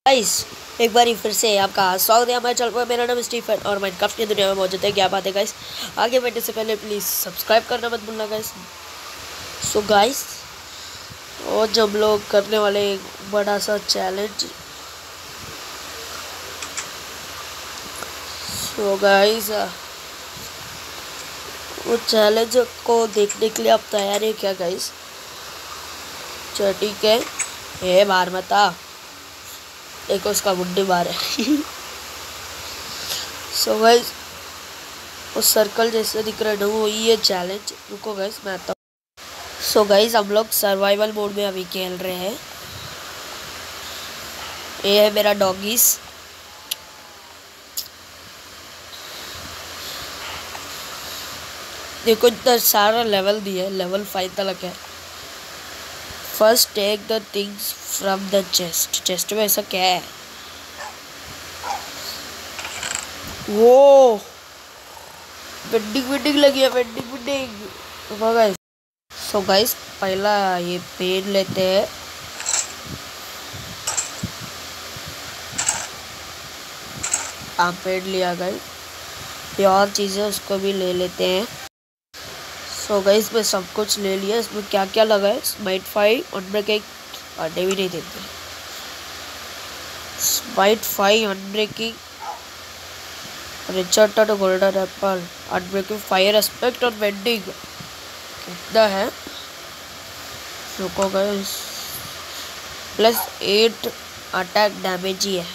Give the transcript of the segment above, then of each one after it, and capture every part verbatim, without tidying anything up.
Guys एक बार फिर से आपका स्वागत है हमारे चैनल पर। मेरा नाम स्टीफन और माइनक्राफ्ट की दुनिया में मौजूद है। क्या बात है गाइस, आगे बढ़ने से पहले प्लीज़ सब्सक्राइब करना मत भूलना गाइस। सो गाइस और जब लोग करने वाले एक बड़ा सा चैलेंज। सो गाइस वो चैलेंज को देखने के लिए आप तैयार है क्या गाइस? चलो ठीक है, ये बार मता एक उसका बुड्ढी बार है। सो गाइस उस सर्कल जैसे दिख रहा है ना, वो ये चैलेंज। रुको गाइस मैं आता हूँ। सो गाइस हम लोग सर्वाइवल मोड में अभी खेल रहे हैं। ये है मेरा डॉगीज। देखो इतना सारा लेवल दिया है, लेवल फाइव तक है। First take the things from the chest. Chest में ऐसा क्या है? वो बेडिंग बेडिंग लगी है, bedding bedding. Guys so guys पहला ये पेन लेते हैं। आम पेड़ लिया गाइस, ये और चीज़ें उसको भी ले लेते हैं। सो गाइस मैं सब कुछ ले लिया। इसमें क्या क्या लगा है? स्माइट फाइव अनब्रेकिंग, अंडे भी नहीं देते। Smite five unbreaking, Richard golden apple, unbreaking, fire aspect और बेंडिंग। कितना है? रुको guys, plus eight attack damage ही है।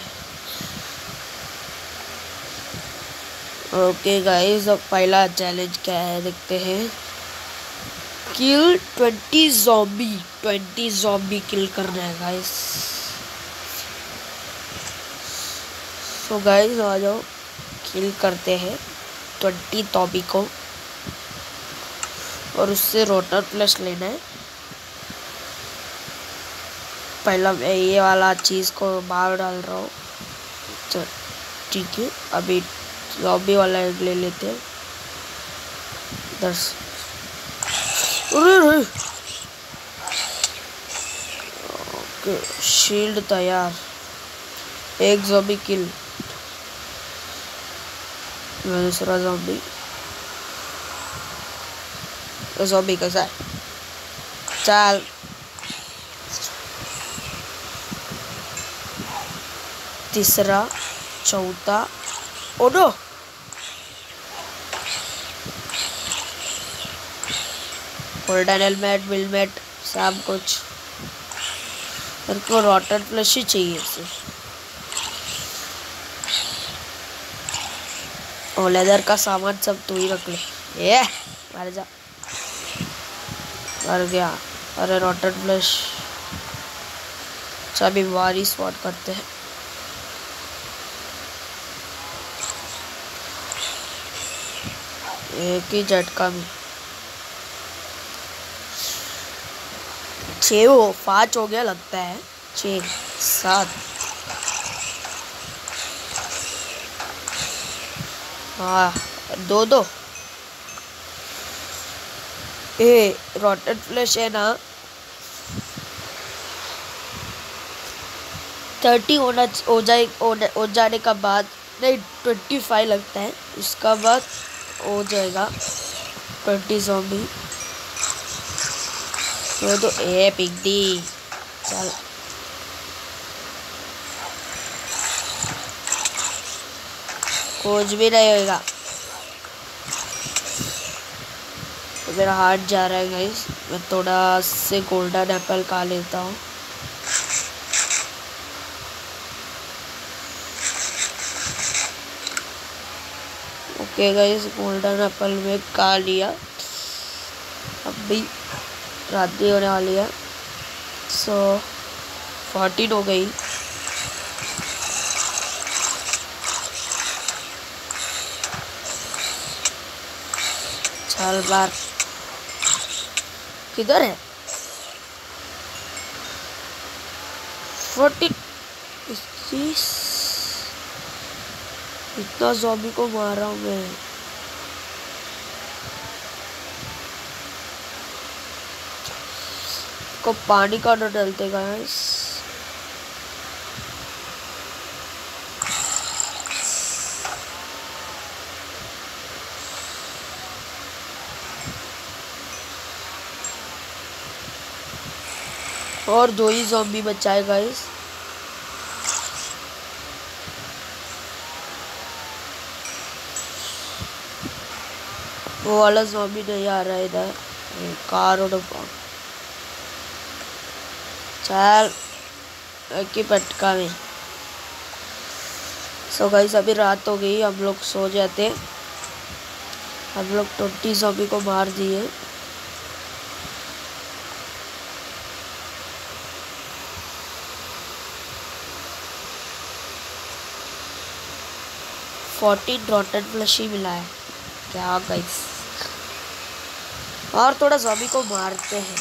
ओके गाइस अब पहला चैलेंज क्या है देखते हैं। Kill twenty zombie. Twenty zombie kill करना है गाइस। सो गाइस आ जाओ, किल करते हैं ट्वेंटी ज़ॉम्बी को और उससे रोटर प्लस लेना है। पहला मैं ये वाला चीज़ को बाहर डाल रहा हूँ। चल ठीक है, अभी ज़ॉम्बी वाला एग ले लेते हैं। दस ओके, शील्ड तैयार। एक ज़ॉम्बी किल, दूसरा ज़ॉम्बी। ज़ॉम्बी कैसा है? चल तीसरा, चौथा। ओ नो, गोल्डन हेलमेट, बिलमेट, सब कुछ। मेरे को रॉटर प्लस ही चाहिए इसे। और लेदर का सामान सब तू ही रख ले। ये मर जा, मर गया। अरे रॉटर प्लस। सभी वारी स्पॉट करते हैं। एक ही झटका में छः हो पाँच हो गया लगता है। छः सात, हाँ दो दो। ए रॉटेड फ्लैश है ना, थर्टी होना हो जाए हो जाने का बाद, नहीं ट्वेंटी फाइव लगता है, उसका बाद हो जाएगा ट्वेंटी ज़ॉम्बी। तो तो ए पिग्गी चल। कुछ भी नहीं होगा। तो मेरा हार्ट जा रहा है गाइस, मैं थोड़ा से गोल्डन एप्पल खा लेता हूँ। ओके गाइस गोल्डन एप्पल में खा लिया। अभी रात भी होने वाली है। सो फोर्टीन हो गई। चल बार किधर है? फोर्टीन, इतना ज़ॉम्बी को मार रहा हूँ मैं। को पानी का न डलते गाइस। और दो ही ज़ॉम्बी बचा है गाइस। वो वाला ज़ॉम्बी नहीं आ रहा है इधर। कार और चल की पटका में। सो गाइस अभी रात हो गई, हम लोग सो जाते। हम लोग ट्वेंटी ज़ॉम्बी को मार दिए। फोर्टीन रॉटन फ्लैश ही मिला है क्या गाइस। और थोड़ा ज़ॉम्बी को मारते हैं।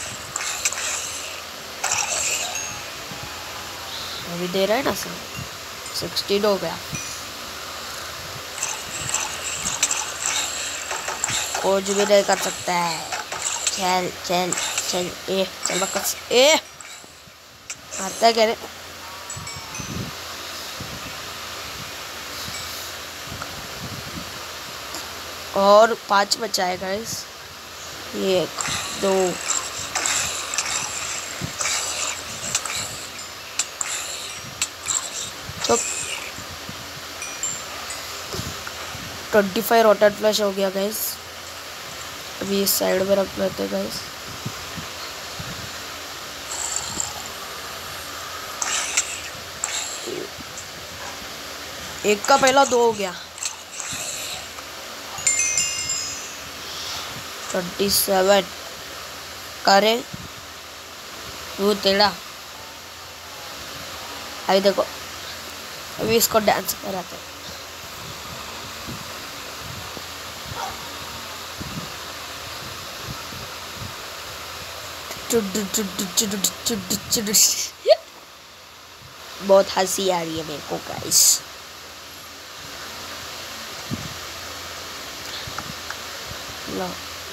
अभी दे रहा है ना सर, सिक्सटीन हो गया। कुछ भी नहीं कर सकता है। चल चल चल ए चल बकस ए मारता है कह रहे। और पांच बचा है गाइस। एक दो तो ट्वेंटी फाइव रोटेट फ्लैश हो गया गाइस। अभी इस साइड में रख लेते हैं गाइस। एक का पहला दो हो गया। ट्वेंटी सेवन करे वो तेरा। अभी देखो, अभी इसको डांस कराते हैं। बहुत हंसी आ रही है मेरे को गाइस। लो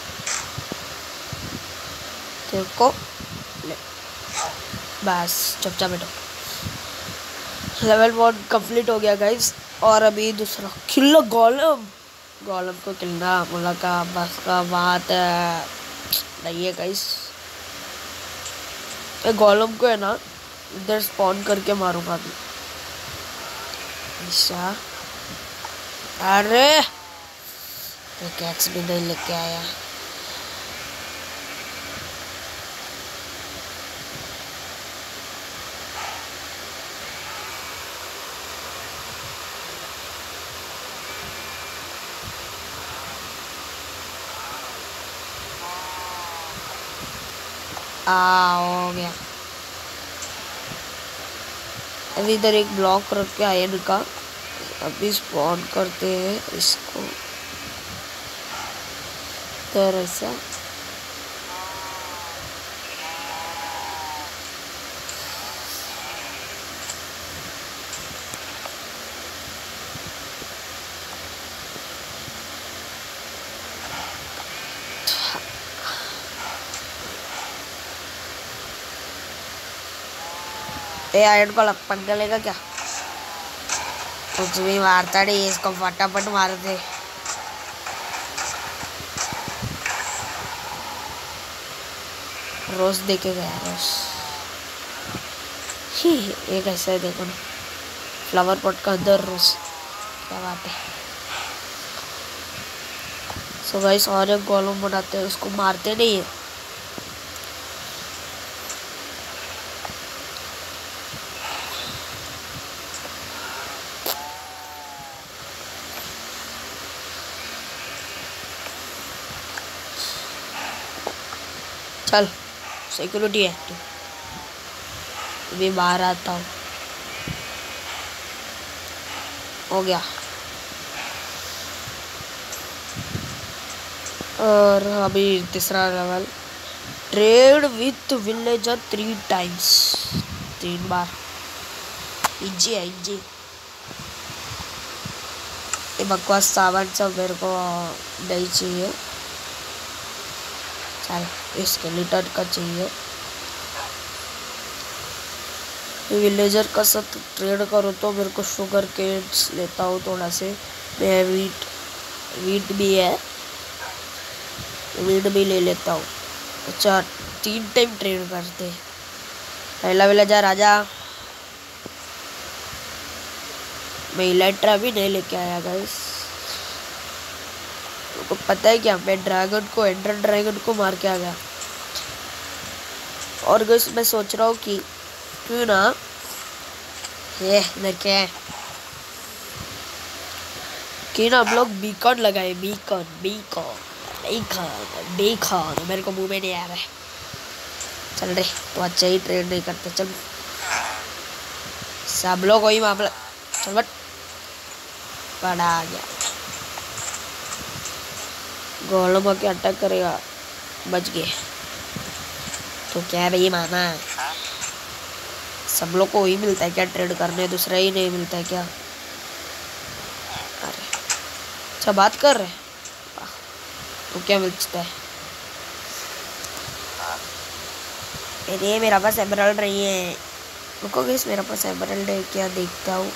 देखो ले बस चुपचाप बैठो। लेवल वन कंप्लीट हो गया गाइस। और अभी दूसरा किल गोलम। गोलम को किलना मुला का बस का बात नहीं है गाइस। ये गोलम को है ना इधर स्पॉन करके मारूंगा अभी। अच्छा अरे कैक्स भी नहीं लेके आया। आ हो गया। अभी इधर एक ब्लॉक रख के आयन का अभी स्पॉन करते हैं इसको इधर ऐसा। ए आयरन को पंगा लेगा क्या? कुछ भी मारता नहीं, इसको फटाफट मार दे। रोज देखे गया रोज ही एक ऐसा है देखो ना, फ्लावर पॉट का अंदर रोज। क्या बात है। सो गाइस और एक गोलम बनाते हैं, उसको मारते नहीं है। चल सिक्योरिटी है तू, अभी बाहर आता हूँ। हो गया। और अभी तीसरा level, trade with villager three times, तीन बार। इजी है इजी। ये बकवास सामान सब मेरे को नहीं चाहिए। चल इसके लिटर का चाहिए। विलेजर का साथ ट्रेड करो तो मेरे को शुगर केन्स लेता हूँ थोड़ा से। मैं वीट वीट भी है, वीट भी ले लेता हूँ। अच्छा तीन टाइम ट्रेड करते हैं। पहला विलेजर राजा। मैं इलेक्ट्रा भी नहीं लेके आया गाइस। आपको पता है क्या, मैं ड्रैगन को एंडर ड्रैगन को मार के आ गया। और गाइस मैं सोच रहा हूँ कि क्यों ना ये देखे कि ना हम लोग बीकॉन लगाए। बीकॉन बीकॉन बीकॉन बीकॉन मेरे को मुंह में नहीं आ रहा है। चल रे तो अच्छा ही ट्रेड नहीं करते। चल सब लोग वही मामला। चल बट बड़ा आ गया। गोलम आके अटैक करेगा। बच गए तो क्या भाई माना। सब लोग को वही मिलता है क्या ट्रेड करने, दूसरा ही नहीं मिलता है क्या। अरे अच्छा बात कर रहे तो क्या मिलता है। अरे मेरा पास एमराल्ड नहीं है। रुको गाइस मेरा पास एमराल्ड है क्या, देखता हूँ।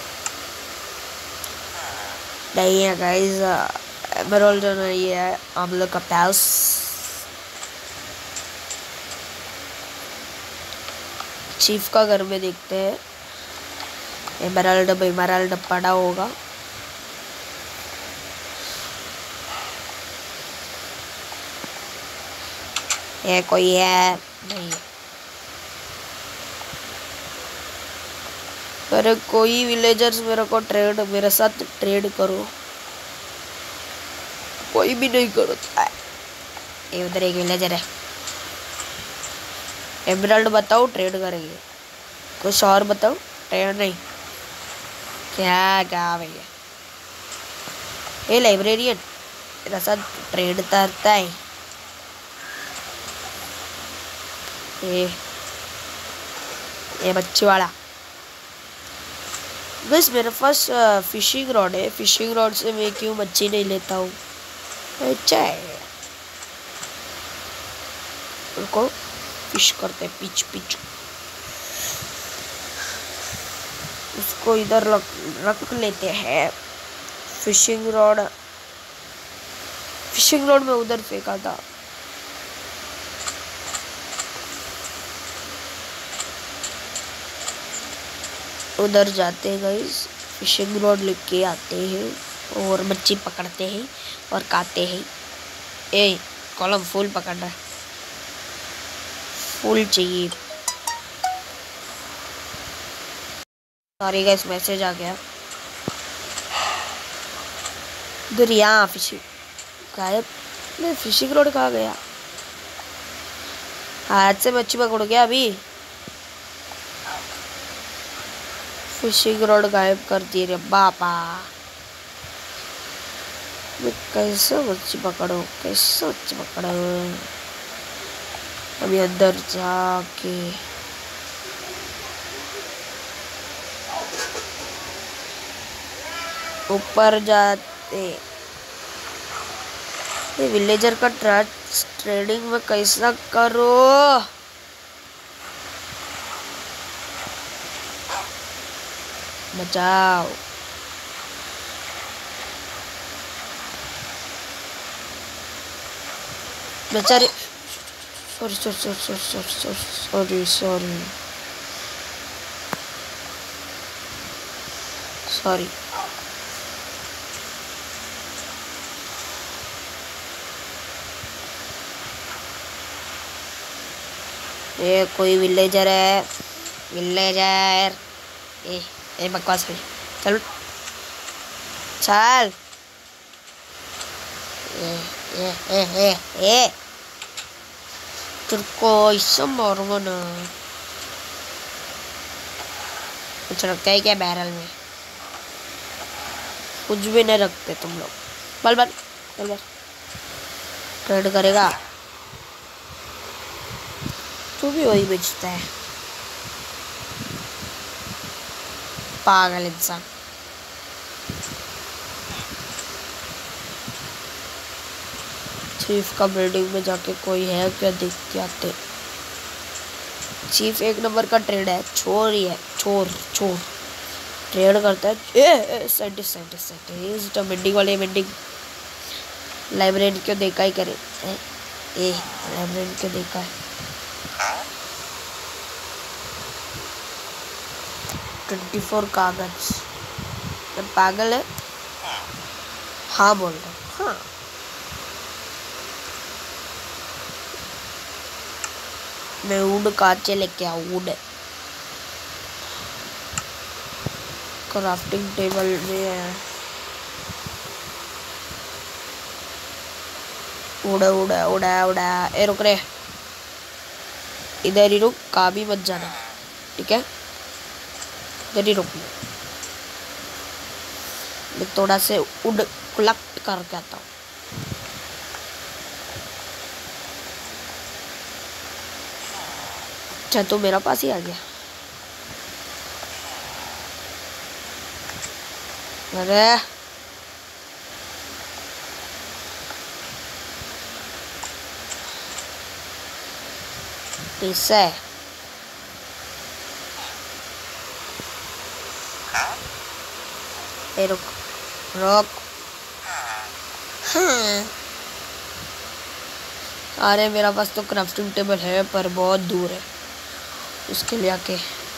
नहीं है गाइस, एमराल्ड नहीं है हम लोग का पास। चीफ का घर में देखते हैं। एमराल्ड एमराल्ड पड़ा होगा। ये कोई है नहीं है। अरे कोई विलेजर्स मेरे को ट्रेड मेरे साथ ट्रेड करो। कोई भी नहीं करता है। ये उधर एक विलेजर है। एमराल्ड बताओ ट्रेड करेंगे। कुछ और बताओ ट्रेड नहीं। क्या क्या भैया ये लाइब्रेरियन मेरा साथ ट्रेड करता है। ये ये बच्चे वाला। बस मेरे पास फिशिंग रॉड है। फिशिंग रॉड से मैं क्यों मच्छी नहीं लेता हूँ। अच्छा है उनको फिश करते पिच पिच। उसको इधर रख रख लेते हैं। फिशिंग रॉड फिशिंग रॉड में उधर फेंका था। उधर जाते हैं गाइस, फिशिंग रॉड लेके आते हैं और मच्छी पकड़ते हैं और खाते हैं। ए कॉलम फूल पकड़ रहा है। फूल चाहिए। सॉरी गाइस मैसेज आ गया। इधर यहाँ फिशिंग गायब। मैं फिशिंग रॉड कहाँ गया। हाथ से मच्छी पकड़ गया अभी। फिशिंग रॉड गायब कर दिए रे बापा। मैं कैसे मच्छी पकड़ू कैसे मच्छी पकड़ू। अभी अंदर जाके ऊपर जाते। ये विलेजर का ट्रेडिंग में कैसा करो। बचाओ। बेचारे sorry sorry sorry sorry sorry sorry sorry. ये कोई विलेजर है। विलेजर ए ए बकवास है। चल चल ए ए ए ए ए तुमको ऐसा मारूंगा ना। कुछ रखता है क्या बैरल में। कुछ भी नहीं रखते तुम लोग। बल बल बल बल ट्रेड करेगा तू भी वही बेचता है। पागल इंसान। चीफ का बिल्डिंग में जाके कोई है क्या देख के आते। चीफ एक नंबर का ट्रेड है। चोर ही है चोर चोर ट्रेड करता है। A scientist scientist scientist bending वाले बेंडिंग। लाइब्रेरी क्यों देखा ही करे। ए, ए लाइब्रेरी क्यों देखा है। ट्वेंटी फोर कागज। मैं पागल है? हाँ बोल रहा हूँ। हाँ मैं वुड काचे लेके आऊँ। वुड क्राफ्टिंग टेबल में है। उड़ा उड़ा उड़ा उड़ा। ए रुक रे, इधर ही रुक, कहाँ भी मत जाना, ठीक है? इधर ही रुक। मैं थोड़ा से वुड कलेक्ट करके आता हूँ। अच्छा तो मेरा पास ही आ गया। अरे कैसा है? ए रुक रुक। हाँ। अरे मेरा पास तो क्राफ्टिंग टेबल है पर बहुत दूर है, उसके लिए आके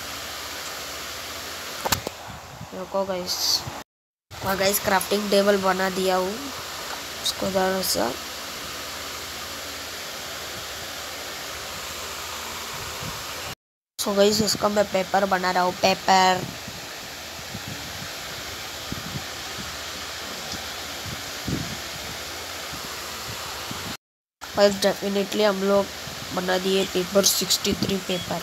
रुको गाइस। हाँ गाइस, क्राफ्टिंग टेबल बना दिया हूँ उसको ज़रा सा। सो गाइस इसका मैं पेपर बना रहा हूँ। पेपर और डेफिनेटली हम लोग बना दिए paper sixty three paper.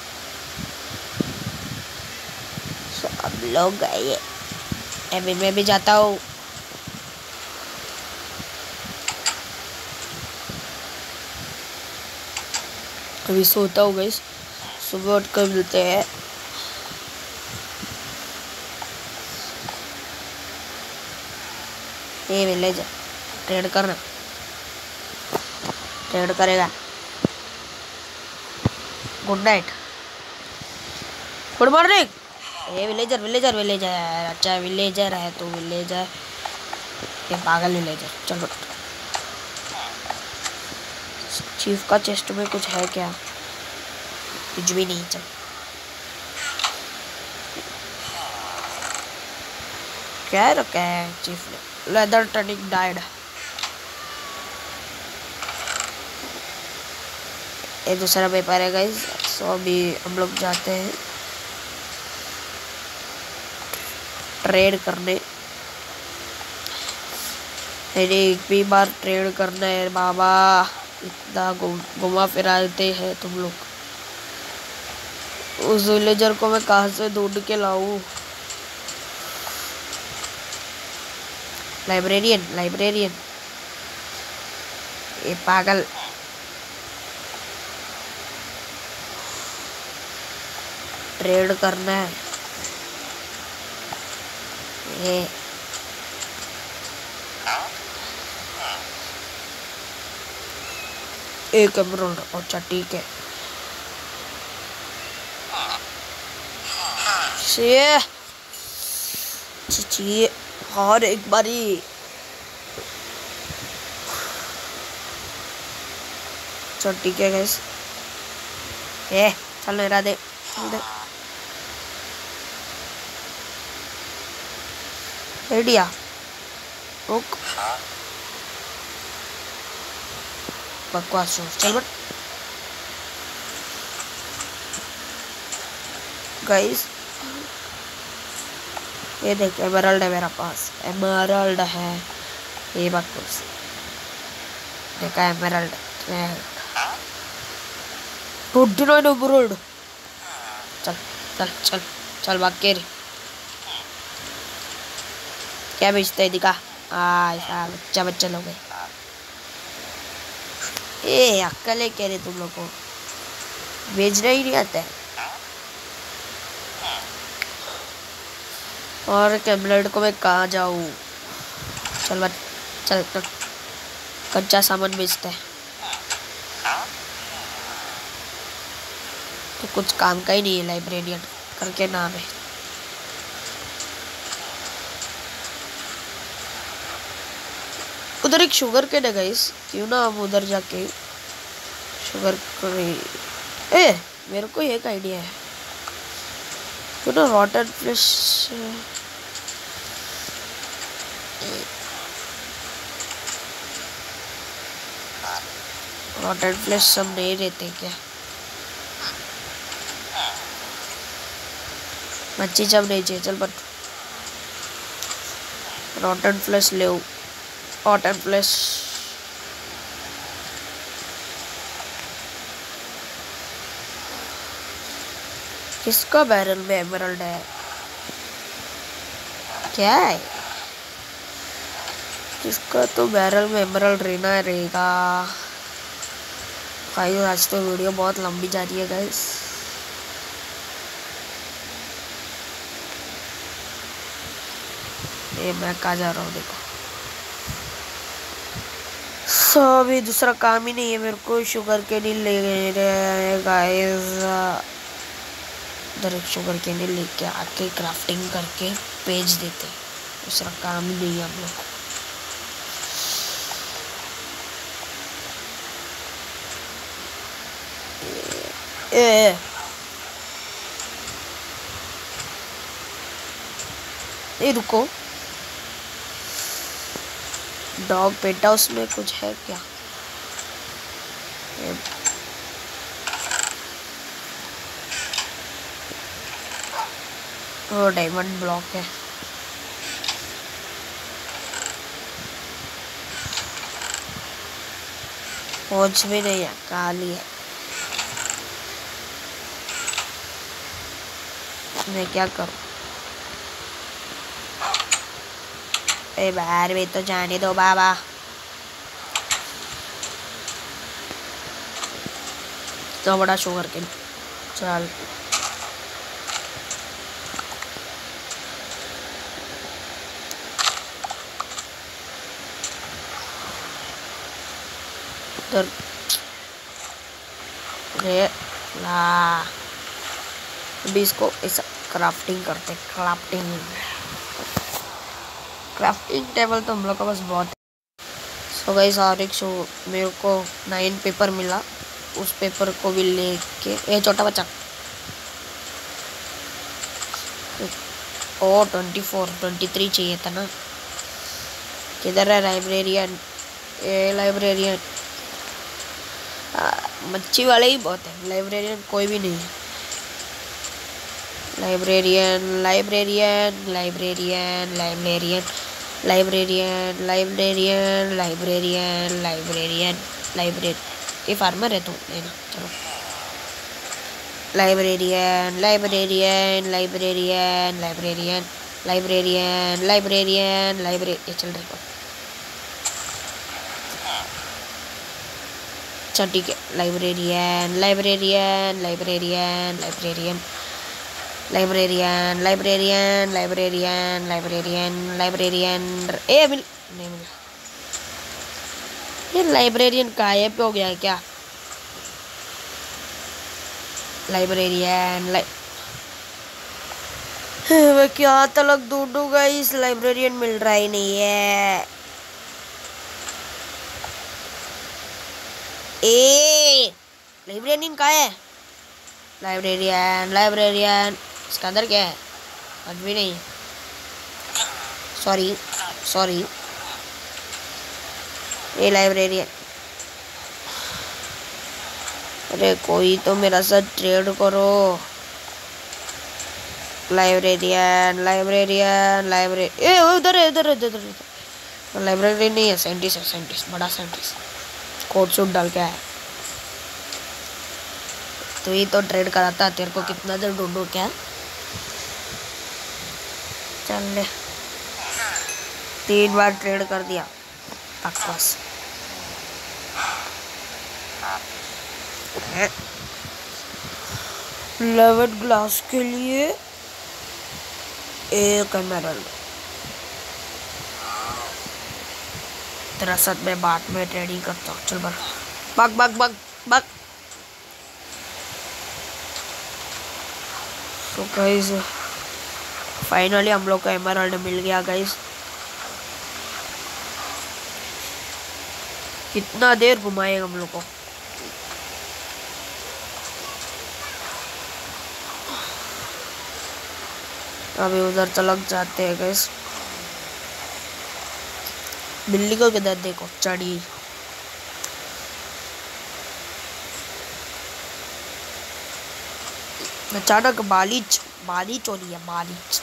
So अब लोग गए, अभी मैं भी जाता हूँ। अभी सोता हूँ गाइस, सुबह उठ कर मिलते हैं। ये विलेज ट्रेड करना, ट्रेड करेगा। Good night, good morning. ये विलेजर विलेजर विलेजर अच्छा विलेजर है तो विलेजर, ये पागल विलेजर। चलो चीफ का चेस्ट में कुछ है क्या? कुछ भी नहीं। चल क्या रखा है चीफ ने? Leather tunic dyed. ये दूसरा पेपर है गाइस। सो अभी हम लोग जाते हैं ट्रेड करने। मेरे एक भी बार ट्रेड करना है बाबा, इतना घुमा फिराते हैं तुम लोग। उस विलेजर को मैं कहाँ से ढूंढ के लाऊं? लाइब्रेरियन लाइब्रेरियन, ये पागल। ट्रेड करना है ये। एक एमराल्ड, अच्छा ठीक है। ये चाहिए और एक बारी। चल ठीक है गैस, ए चल मेरा दे, चल दे। रेडिया रुक, बकवास चल बट। गाइस ये देख, एमराल्ड है मेरा पास, एमराल्ड है। ये बकवास देखा, एमराल्ड ट्वेंटी नाइन एमराल्ड। चल चल चल चल भाग के। क्या बेचते है दिखा? आ बच्चा बच्चा लोग है। ए अक्कल है कह रहे तुम लोग को, बेचना ही नहीं आता है। और कैमलेट को मैं कहाँ जाऊँ? चल बट चल, चल कच्चा सामान बेचते हैं तो कुछ काम का ही नहीं है। लाइब्रेरियन करके नाम है। उधर एक शुगर केन है गाइस, क्यों ना हम उधर जाके शुगर। ए मेरे को एक आइडिया है। तो ना रॉटन फ्लैश रॉटन फ्लैश सब नहीं रहते क्या? मच्छी जब नहीं चाहिए चल, बट रॉटन फ्लैश ले रॉटन फ्लैश। किसका बैरल में एमरल्ड है? क्या है किसका? तो बैरल में एमरल्ड रहना रहेगा। गाइस आज तो वीडियो बहुत लंबी जा रही है गाइस। ये मैं कहाँ जा रहा हूँ देखो। सो अभी दूसरा काम ही नहीं है मेरे को। शुगर के नील ले गए गाइस। डायरेक्ट शुगर के नील लेके आके क्राफ्टिंग करके बेच देते। दूसरा काम ही नहीं है हम लोग को। ए ए रुको, डॉग पेट हाउस में कुछ है क्या? वो डायमंड ब्लॉक है। पहुंच भी नहीं है, खाली है। मैं क्या करूं? ए बाहर भी तो जाने दो बाबा। तो बड़ा शुगर के चल उधर रे ला। अभी इसको ऐसा क्राफ्टिंग करते। क्राफ्टिंग क्राफ्टिंग टेबल तो हम लोग का बस बहुत है। सो गाइस और एक शो मेरे को नाइन पेपर मिला। उस पेपर को भी लेके ए छोटा बच्चा ओ ट्वेंटी फोर ट्वेंटी थ्री चाहिए था ना। किधर है लाइब्रेरियन? ए लाइब्रेरियन मच्छी वाले ही बहुत है, लाइब्रेरियन कोई भी नहीं है। Librarian librarian librarian librarian librarian librarian librarian librarian librarian ये फार्मर है तो लेना चलो। Librarian librarian librarian librarian librarian librarian library ये चल रही है। अच्छा ठीक है। Librarian librarian librarian librarian librarian librarian librarian librarian librarian ए मिल नहीं मिला। ये लाइब्रेरियन गायब हो गया है क्या? लाइब्रेरियन लाइ मैं क्या तलक ढूंढूंगा, इस लाइब्रेरियन मिल रहा ही नहीं है। ए लाइब्रेरियन कहाँ है? लाइब्रेरियन लाइब्रेरियन इसका अंदर क्या है? कुछ भी नहीं। सॉरी सॉरी ये लाइब्रेरियन। अरे कोई तो मेरा साथ ट्रेड करो। लाइब्रेरियन लाइब्रेरियन लाइब्रेरी ए उधर है उधर उधर उधर। लाइब्रेरी नहीं है, साइंटिस्ट है, साइंटिस्ट बड़ा साइंटिस्ट कोट सूट डाल के आया। तो ये तो ट्रेड कराता। तेरे को कितना देर ढूंढो क्या? चल ले तीन बार ट्रेड कर दिया बकवास। इलेवन ग्लास के लिए एक एमरल्ड। तेरा साथ में बाट में ट्रेडिंग करता हूँ। चल bug bug bug bug bug. तो गाइस फाइनली हम लोग को एमरल्ड मिल गया गाइस। कितना देर घुमाएगा हम लोग को? अभी उधर चलक जाते हैं गैस। बिल्ली को किधर देखो चढ़ी। अचानक बारिश बारिश हो रही है बारिश।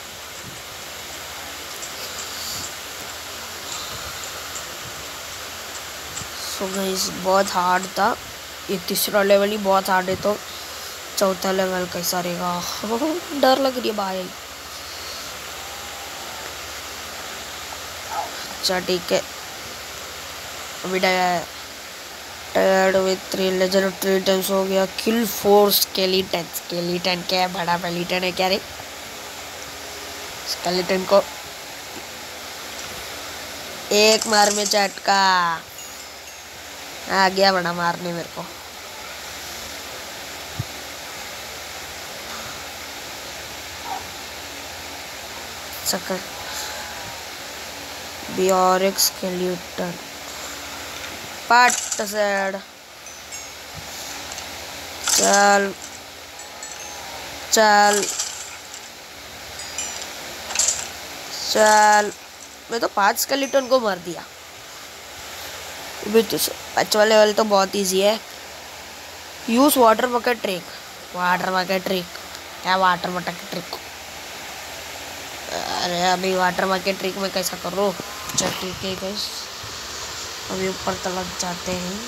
सो गाइस बहुत हार्ड था ये। तीसरा लेवल ही बहुत हार्ड है, तो चौथा लेवल कैसा रहेगा? डर लग रही है भाई। अच्छा ठीक है। अभी tired with three legend three times हो गया। किल फोर स्केलेटन। स्केलेटन क्या है? बड़ा पेलिटन है क्या रे? स्केलेटन को एक मार में झटका आ गया बड़ा मारने मेरे को। सकर बियोरिक स्केलेटन पार्ट सेड। चल चल चल। मैं तो पांच स्केलेटन को मार दिया। पांचवा लेवल तो बहुत इजी है। Use water bucket trick. Water bucket trick क्या? Water bucket trick? अरे अभी वाटर बकेट ट्रिक में कैसा करो? चल ठीक है गाइस, अभी ऊपर तक जाते हैं।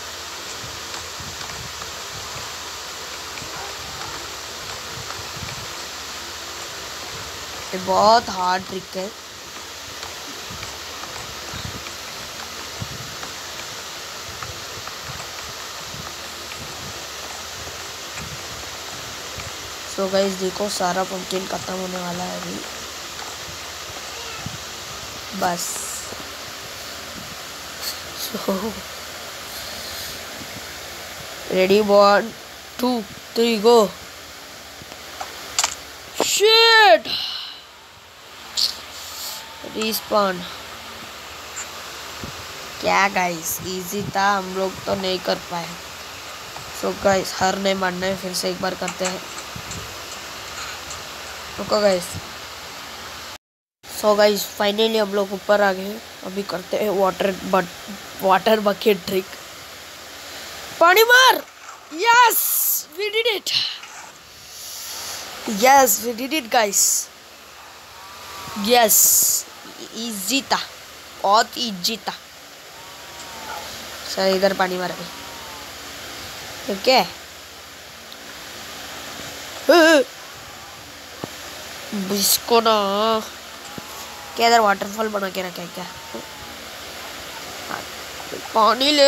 ये बहुत हार्ड ट्रिक है। सो गाइस देखो सारा पंपकिन खत्म होने वाला है अभी बस। So ready one two three go. Shit respawn. क्या गाइस इजी था, हम लोग तो नहीं कर पाए। सो गाइस हार नहीं मानना है, फिर से एक बार करते हैं। रुको गाइस। सो गाइस फाइनली हम लोग ऊपर आ गए। अभी करते हैं water but water bucket trick. पानी मार। Yes we did it. Yes we did it guys. Yes easy था, बहुत इजी था। सर इधर पानी मार अभी ठीक है। इसको ना क्या इधर वाटरफॉल बना के रखा है क्या? पानी ले।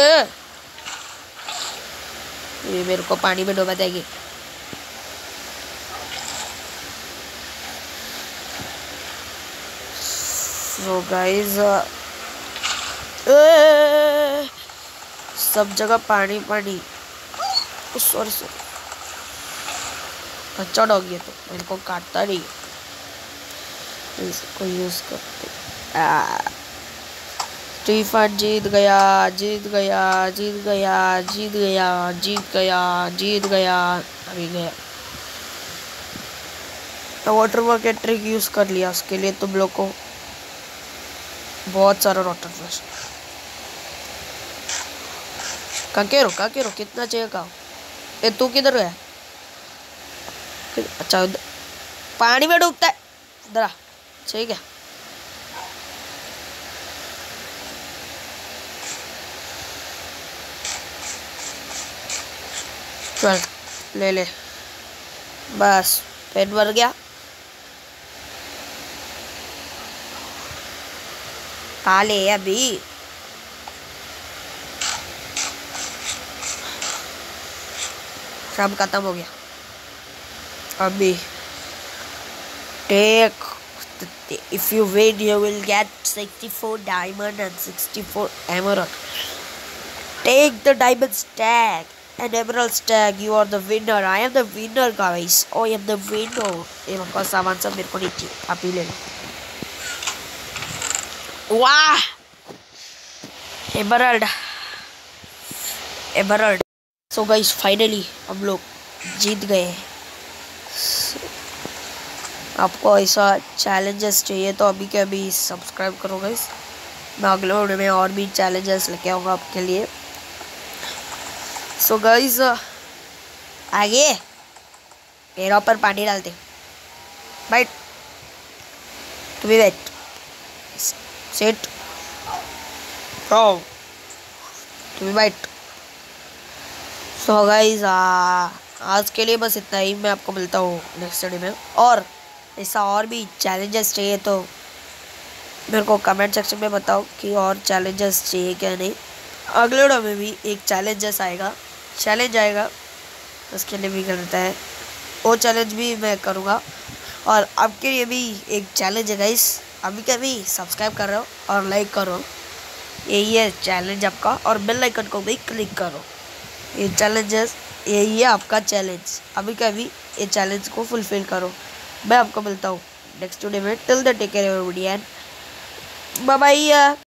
ये मेरे को पानी में डुबा देगी। सो गाइस सब जगह पानी पानी। सॉरी सॉरी अच्छा डॉग ये तो मेरे को काटता नहीं। इसको यूज करते। स्टीफन जीत गया जीत गया जीत गया जीत गया जीत गया जीत गया अभी गया। वाटर बकेट ट्रिक यूज कर लिया, उसके लिए तुम लोग को बहुत सारा वाटर फ्लश। काकेरो काकेरो कितना चाहिए का? ए तू किधर गया? अच्छा पानी में डूबता है इधर। ठीक है चल ले ले बस पेट भर गया। खा ले अभी। सब खत्म हो गया अभी। Take if you win you will get sixty-four diamond and sixty-four emerald. Take the diamond stack and emerald stack. You are the winner. I am the winner guys. Oh, I am the winner. ये मेरे को सामान सब मेरे को नहीं चाहिए, आप ही ले लो। वाह emerald emerald. So guys finally हम लोग जीत गए। आपको ऐसा चैलेंजेस चाहिए तो अभी के अभी सब्सक्राइब करो गाइस। मैं अगले वीडियो में और भी चैलेंजेस लेके आऊँगा आपके लिए। सो गाइस आगे मेरा ऊपर पानी डालते बैठ, तू भी बैठ, सिट, तू भी बैठ। सो गाइस आज के लिए बस इतना ही। मैं आपको मिलता हूँ नेक्स्ट वीडियो में। और ऐसा और भी चैलेंजेस चाहिए तो मेरे को कमेंट सेक्शन में बताओ कि और चैलेंजेस चाहिए क्या नहीं। अगले वीडियो में भी एक चैलेंजेस आएगा चैलेंज आएगा उसके लिए भी करता है, वो चैलेंज भी मैं करूँगा। और आपके लिए भी एक चैलेंज है गाइस, अभी के अभी सब्सक्राइब कर रहे हो और लाइक करो, यही है चैलेंज आपका। और बेल आइकन को भी क्लिक करो, ये चैलेंजेस यही है आपका चैलेंज। अभी का अभी ये चैलेंज को फुलफिल करो। मैं आपको मिलता हूँ नेक्स्ट वीडियो में। Till the take care everybody and bye bye.